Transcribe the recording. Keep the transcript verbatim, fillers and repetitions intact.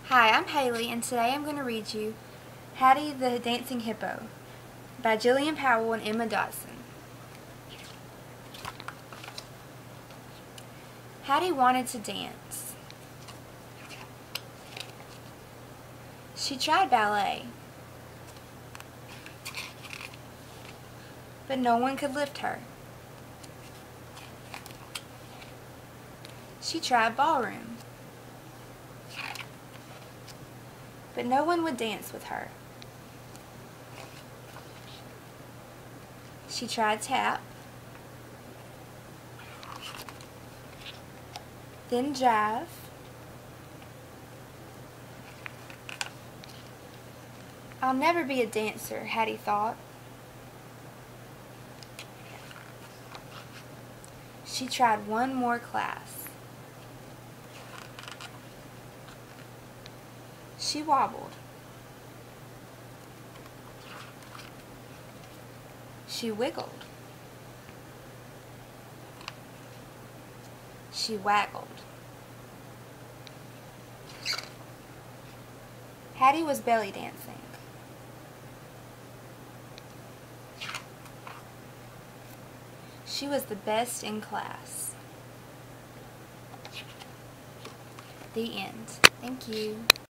Hi, I'm Haley, and today I'm going to read you Hattie the Dancing Hippo by Jillian Powell and Emma Dotson. Hattie wanted to dance. She tried ballet, but no one could lift her. She tried ballroom, but no one would dance with her. She tried tap, then jive, I'll never be a dancer, Hattie thought. She tried one more class. She wobbled. She wiggled. She waggled. Hattie was belly dancing. She was the best in class. The end. Thank you.